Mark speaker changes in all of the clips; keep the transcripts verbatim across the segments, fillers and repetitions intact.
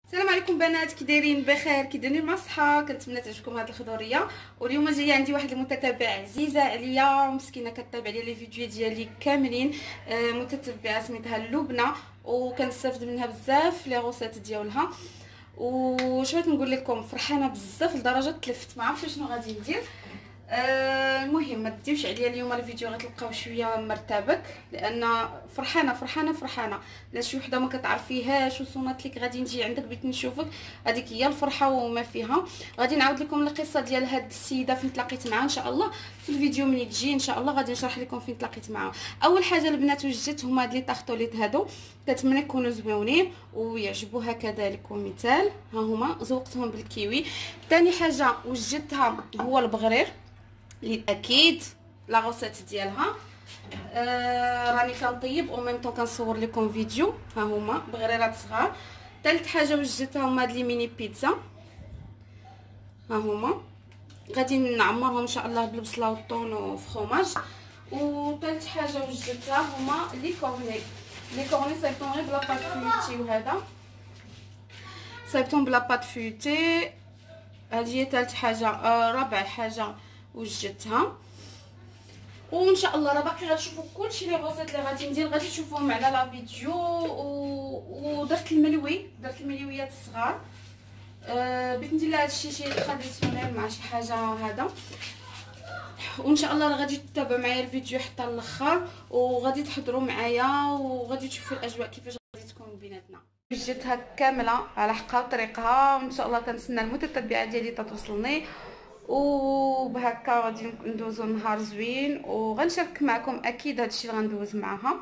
Speaker 1: السلام عليكم بنات، كي دايرين؟ بخير؟ كي دايرين مع الصحه؟ كنتمنى تعجبكم هذه الخضوريه. واليوم جايه عندي واحد المتتبع عزيزه عليا مسكينه كتابع لي لي فيديو ديالي كاملين، آه متتبعه سميتها لبنى وكنستافد منها بزاف لي غوصات ديالها. وش بغيت نقول لكم، فرحانه بزاف لدرجه تلفت، ما عرفتش شنو غادي ندير. آه المهم ما تديوش عليا اليوم الفيديو، غتلقاو شويه مرتبك لان فرحانه فرحانه فرحانه. لا شي وحده ما كتعرفيهاش وصونات لك غادي نجي عندك بغيت نشوفك، هذيك هي الفرحه وما فيها. غادي نعاود لكم القصه ديال هاد السيده فين تلاقيت معها ان شاء الله في الفيديو مني تجي ان شاء الله. غادي نشرح لكم فين تلاقيت معها. اول حاجه البنات وجدت هما هاد لي طاختوليت هادو، كنتمنى يكونوا زويونين ويعجبوها كذلك ومثال. ها هما زوقتهم بالكيوي. ثاني حاجه وجدتها هو البغرير اللي اكيد لا غوسيت ديالها آه راني كنطيب او ميم طون كنصور لكم فيديو. ها هما بغريرات صغار. ثالث حاجه وجدتها هما هاد لي ميني بيتزا، ها هما غادي نعمرهم ان شاء الله بالبصله والطون وفرomage. وثالث حاجه وجدتها هما لي كورني. لي كورني صايبتهم غير بلا بات فيوتي، وهذا صايبتهم بلا بات فيوتي. هذه هي ثالث حاجه. آه رابع حاجه وجدتها، وان شاء الله راه باقي غتشوفوا كلشي لي غوصات اللي غادي ندير غادي تشوفوهم على لا فيديو. و... ودرت الملوي، درت الملويات الصغار. أه بغيت ندير لها هادشي شي تراديسيونيل مع شي حاجه هذا. وان شاء الله راه غادي تتابعوا معايا الفيديو حتى الاخر وغادي تحضروا معايا وغادي تشوفوا الاجواء كيفاش غادي تكون بيناتنا. وجدتها كامله على حقها وطريقها، وان شاء الله كنتسنى المتتبعه ديالي تتوصلني. وبهكا غادي ندوزو نهار زوين وغنشارك معكم اكيد هادشي اللي غندوز معاها.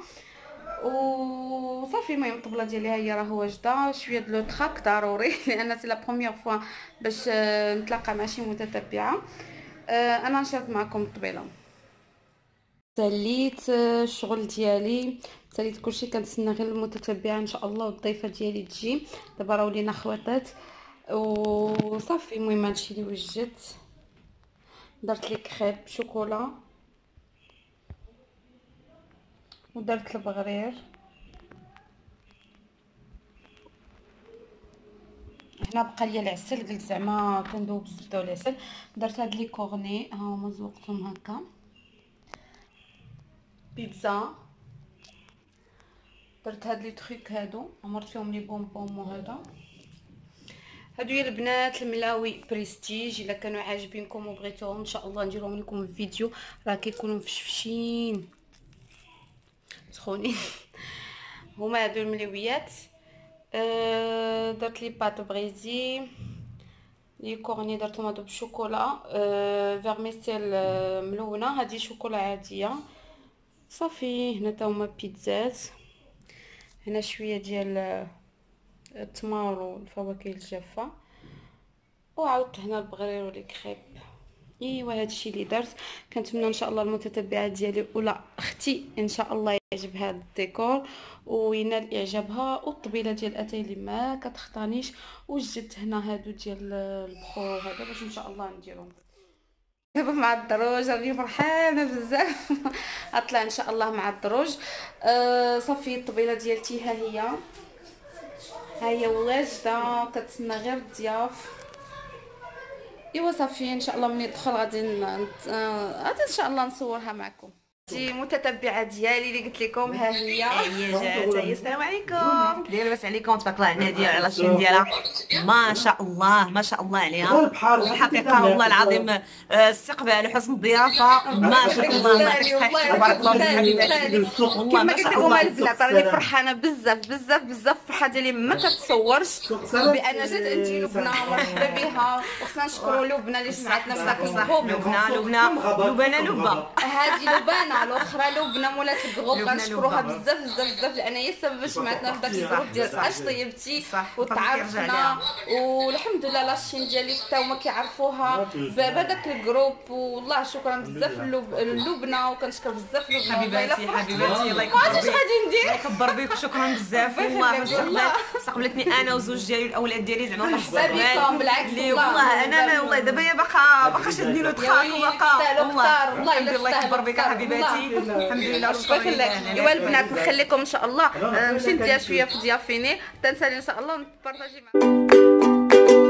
Speaker 1: وصافي المهم الطبله ديالي ها هي راه واجده. شويه د لو تراك ضروري لان سي لا بروميير فوا باش نتلاقى مع شي متتبعه. انا نشارك معكم الطبيله. ساليت الشغل ديالي، ساليت كلشي، كنتسنى غير المتتبعه ان شاء الله والضيفه ديالي تجي. دابا راه ولينا خواتات وصافي. المهم هادشي اللي وجدت. درت لي كريب شوكولا ودرت البغرير. هنا بقى لي العسل، قلت زعما كندوب الزبده والعسل. درت هاد لي كورني ها هما زوقتهم هكا. بيتزا درت هاد لي تريك هادو عمرت فيهم لي بونبون. وهذا هادو يا البنات الملاوي بريستيج. الا كانوا عاجبينكم وبغيتوهم ان شاء الله نديرهم لكم في فيديو، راه كيكونوا مفشفشين سخونين. هما هادو الملويات. أه درت لي بات بريزي. لي كورني درتهم هادو بالشوكولا أه فيرميسيل ملونه. هادي شوكولا عاديه. صافي هنا تا هما بيتزات. هنا شويه ديال التمر والفواكه الجافه. وعاودت هنا البغرير ولي كريب. ايوا هادشي اللي درت. كنتمنى ان شاء الله المتتبعات ديالي ولا اختي ان شاء الله يعجب هذا الديكور وينال اعجابها. والطبيله ديال اتاي اللي ما كتخطانيش. وجدت هنا هادو ديال البخور هذا باش ان شاء الله نديرهم دابا مع الدروج. راني فرحانه بزاف اطلع ان شاء الله مع الدروج. آه صافي الطبيله ديالتي ها هي ها هي واجده، كتسنى غير الضياف. ايوا صافي ان شاء الله ملي ندخل غادي غادي ان شاء الله نصورها معكم. دي متتبعه ديالي اللي قلت لكم ها هي
Speaker 2: هي جات. هي السلام عليكم، داير لاباس عليكم؟ تبارك الله على ناديه على الشين ديالها، ما شاء الله ما شاء الله عليها. والحقيقه والله العظيم استقبال حسن الضيافه ما شاء الله. الله تبارك الله حبيباتي.
Speaker 1: والله ما شاء الله البنات راني فرحانه بزاف بزاف بزاف. الفرحه ديالي ما كتصورش بان جات انت لبنى مرحبا بها. وخصنا نشكروا لبنى اللي جمعتنا في ذاك الجروب.
Speaker 2: لبنى لبنى لبنى لبنى
Speaker 1: هذه لبنى الاخرى لبنى مولات الجروب، كنشكروها بزاف بزاف بزاف لان هي السبب باش جمعتنا في داك الجروب ديال اش طيبتي وتعرفنا. والحمد لله لاشين ديالي حتى هما كيعرفوها بهذاك الجروب. والله شكرا بزاف للبنى وكنشكر بزاف لبنى.
Speaker 2: حبيباتي حبيباتي الله يكبر بيك.
Speaker 1: اش غادي ندير؟
Speaker 2: الله يكبر بيك وشكرا بزاف. والله استقبلتني انا وزوج ديالي الاولاد ديالي زعما واحد
Speaker 1: بكم بالعكس.
Speaker 2: والله انا والله دابا هي باقا باقا شادني له دخان وباقا.
Speaker 1: والله
Speaker 2: الله يكبر بيك حبيباتي. بناتي الحمد لله
Speaker 1: شكرا لك. ايوا البنات نخليكم ان شاء الله نمشي ندير شويه في ضيافيني تنسالي ان شاء الله نبارطاجي معكم.